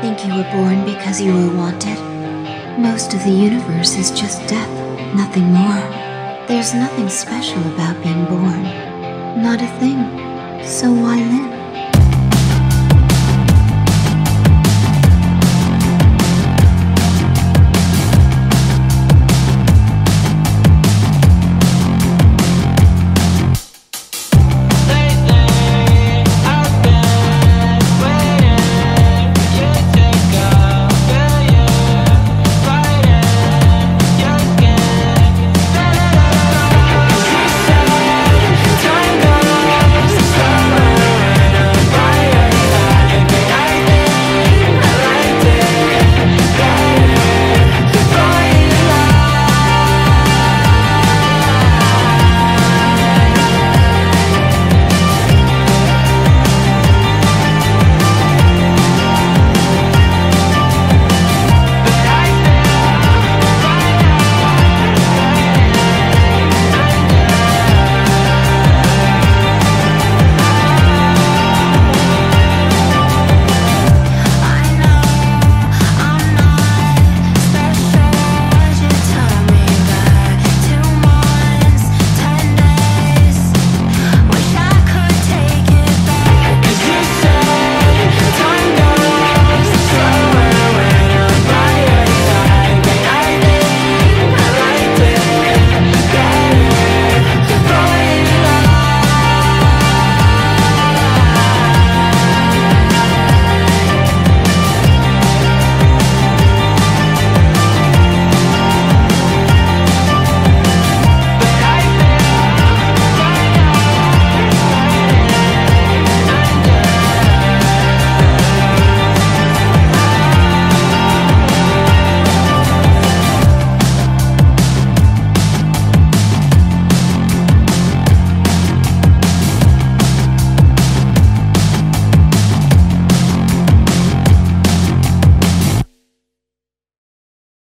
Think you were born because you were wanted? Most of the universe is just death, nothing more. There's nothing special about being born. Not a thing. So why live?